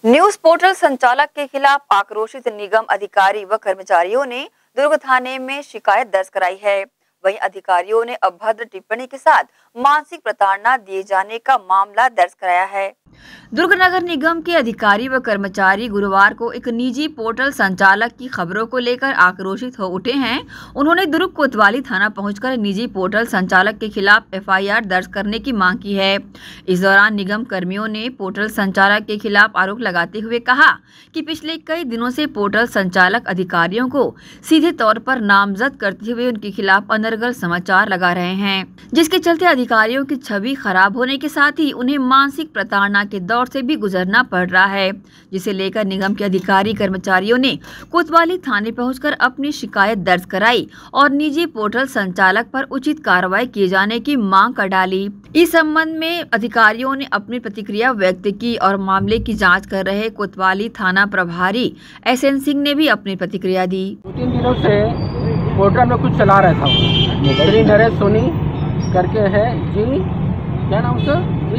News portal संचालक के खिलाफ आक्रोशित निगम अधिकारी व कर्मचारियों ने दुर्ग थाने में शिकायत दर्ज कराई है। वहीं अधिकारियों ने अभद्र टिप्पणी के साथ मानसिक प्रताड़ना दिए जाने का मामला दर्ज कराया है। दुर्ग नगर निगम के अधिकारी व कर्मचारी गुरुवार को एक निजी पोर्टल संचालक की खबरों को लेकर आक्रोशित हो उठे हैं। उन्होंने दुर्ग कोतवाली थाना पहुंचकर निजी पोर्टल संचालक के खिलाफ एफआईआर दर्ज करने की मांग की है। इस दौरान निगम कर्मियों ने पोर्टल संचालक के खिलाफ आरोप लगाते हुए कहा कि पिछले कई दिनों से पोर्टल संचालक अधिकारियों को सीधे तौर पर नामजद करते हुए उनके खिलाफ अनर्गल समाचार लगा रहे हैं, जिसके चलते अधिकारियों की छवि खराब होने के साथ ही उन्हें मानसिक प्रताड़ना के दौर से भी गुजरना पड़ रहा है, जिसे लेकर निगम के अधिकारी कर्मचारियों ने कोतवाली थाने पहुंचकर अपनी शिकायत दर्ज कराई और निजी पोर्टल संचालक पर उचित कार्रवाई किए जाने की मांग कर डाली। इस संबंध में अधिकारियों ने अपनी प्रतिक्रिया व्यक्त की और मामले की जांच कर रहे कोतवाली थाना प्रभारी SN सिंह ने भी अपनी प्रतिक्रिया दी। 2-3 दिनों से पोर्टल में कुछ चला रहा था, श्री नरेश सोनी करके है जी, क्या नाम उसका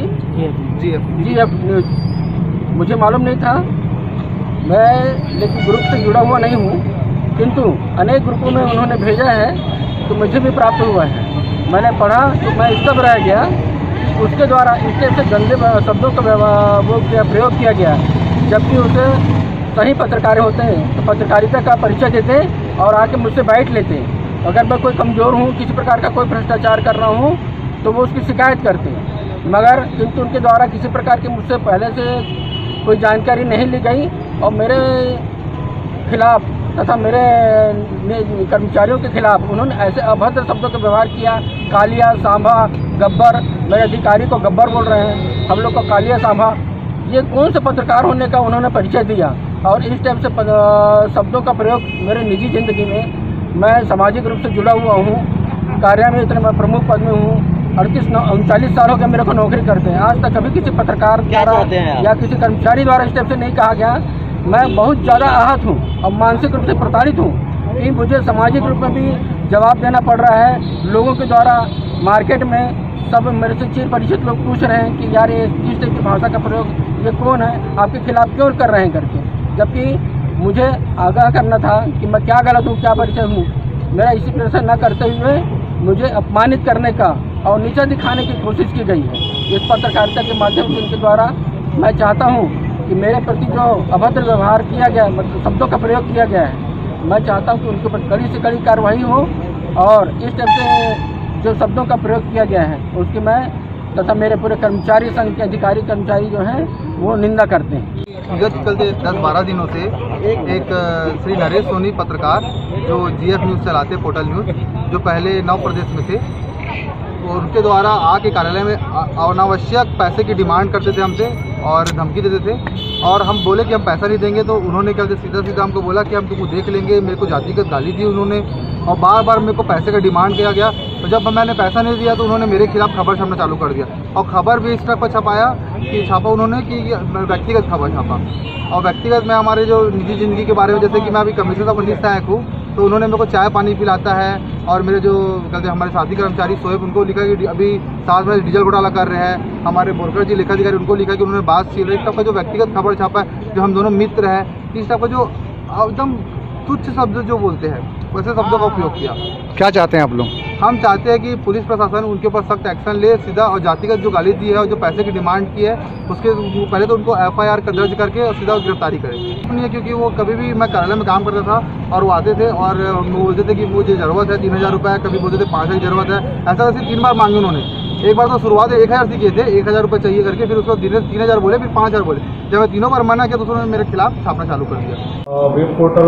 GF न्यूज। मुझे मालूम नहीं था, मैं लेकिन ग्रुप से जुड़ा हुआ नहीं हूँ, किंतु अनेक ग्रुपों में उन्होंने भेजा है तो मुझे भी प्राप्त हुआ है। मैंने पढ़ा तो मैं इस रह गया, उसके द्वारा इस टाइप से गंदे शब्दों का प्रयोग किया गया, जबकि उसे सही पत्रकार होते हैं तो पत्रकारिता का परिचय देते और आके मुझसे बैठ लेते। अगर मैं कोई कमज़ोर हूँ, किसी प्रकार का कोई भ्रष्टाचार कर रहा हूँ तो वो उसकी शिकायत करते हैं, मगर किंतु उनके द्वारा किसी प्रकार की मुझसे पहले से कोई जानकारी नहीं ली गई और मेरे खिलाफ तथा मेरे कर्मचारियों के खिलाफ उन्होंने ऐसे अभद्र शब्दों का व्यवहार किया। कालिया, सांभा, गब्बर, मेरे अधिकारी को गब्बर बोल रहे हैं, हम लोग को कालिया, सांभा। ये कौन से पत्रकार होने का उन्होंने परिचय दिया और इस टाइप से शब्दों का प्रयोग मेरे निजी ज़िंदगी में। मैं सामाजिक रूप से जुड़ा हुआ हूँ, कार्य में इतने मैं प्रमुख पद में हूँ, 39 साल हो गए मेरे को नौकरी करते हैं। आज तक कभी किसी पत्रकार द्वारा या किसी कर्मचारी द्वारा इस टाइप से नहीं कहा गया। मैं बहुत ज़्यादा आहत हूँ और मानसिक रूप से प्रताड़ित हूँ कि मुझे सामाजिक रूप में भी जवाब देना पड़ रहा है। लोगों के द्वारा मार्केट में सब मेरे से चिर परिचित लोग पूछ रहे हैं कि यार ये किस टाइप की भाषा का प्रयोग, ये कौन है, आपके खिलाफ क्यों कर रहे हैं करके, जबकि मुझे आगाह करना था कि मैं क्या गलत हूँ, क्या परिचय हूँ। मेरा इसी तरह से न करते हुए मुझे अपमानित करने का और नीचा दिखाने की कोशिश की गई है इस पत्रकारिता के माध्यम से। इनके द्वारा मैं चाहता हूं कि मेरे प्रति जो अभद्र व्यवहार किया गया, मतलब शब्दों का प्रयोग किया गया है, मैं चाहता हूं कि उनके ऊपर कड़ी से कड़ी कार्रवाई हो और इस टाइप से जो शब्दों का प्रयोग किया गया है उसकी मैं तथा मेरे पूरे कर्मचारी संघ के अधिकारी कर्मचारी जो हैं वो निंदा करते हैं। विगत कल 10-12 दिनों से एक श्री नरेश सोनी पत्रकार जो GF न्यूज़ चलाते, पोर्टल न्यूज़, जो पहले नव प्रदेश में थे, और उनके द्वारा आके कार्यालय में अनावश्यक पैसे की डिमांड करते थे हमसे और धमकी देते थे। और हम बोले कि हम पैसा नहीं देंगे तो उन्होंने क्या सीधा हमको बोला कि हम तुमको देख लेंगे। मेरे को जातिगत गाली दी उन्होंने और बार बार मेरे को पैसे का डिमांड किया गया। तो जब मैंने पैसा नहीं दिया तो उन्होंने मेरे खिलाफ खबर छापना चालू कर दिया और खबर भी इस तरह पर छापा उन्होंने कि व्यक्तिगत खबर छापा। और व्यक्तिगत में हमारे जो निजी ज़िंदगी के बारे में, जैसे कि मैं अभी कमिश्नर का पुलिस सहायक हूँ, तो उन्होंने मेरे को चाय पानी पिलाता है। और मेरे जो कहते हैं हमारे साथी कर्मचारी सोएब, उनको लिखा कि अभी साथ में डीजल घोटाला कर रहे हैं। हमारे बोरकर जी लेखाधिकारी, उनको लिखा कि उन्होंने बात छीन रही। इस तरह का जो व्यक्तिगत खबर छापा है, जो हम दोनों मित्र हैं, इस तरह का जो एकदम तुच्छ शब्द जो बोलते हैं वैसे शब्दों का उपयोग किया। क्या चाहते हैं आप लोग? हम चाहते हैं कि पुलिस प्रशासन उनके ऊपर सख्त एक्शन ले सीधा, और जातिगत जो गाली दी है और जो पैसे की डिमांड की है उसके पहले तो उनको FIR दर्ज करके और सीधा गिरफ्तारी करें। नहीं है, क्योंकि वो कभी भी, मैं कार्यालय में काम करता था और वो आते थे और बोलते थे कि मुझे ज़रूरत है 3000 रुपये, कभी बोलते थे 5000 की ज़रूरत है। ऐसा वैसे 3 बार मांगे उन्होंने। एक बार तो शुरुआत 1000 से किए थे, 1000 रुपये चाहिए करके, फिर उसको 3000 बोले, फिर 5000 बोले। जब मैं तीनों बार मना किया तो उन्होंने मेरे खिलाफ छापना चालू कर दिया। Web portal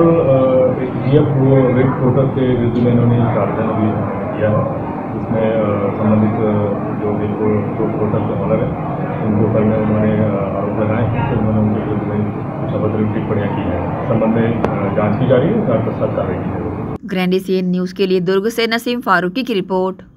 GF web portal के विरुद्ध में इन्होंने कार्रवाई भी किया है, जिसमें संबंधित जो पोर्टल के ऑनर है उनके ऊपर में उन्होंने आरोप लगाए हैं कि उन्होंने उनके विरुद्ध में कुछ अभद्र टिप्पणियाँ की हैं। संबंध में जाँच की जा रही है, उसके पश्चात कार्रवाई की जाएगी। ग्रैंड एशियन न्यूज़ के लिए दुर्ग से नसीम फारूकी की रिपोर्ट।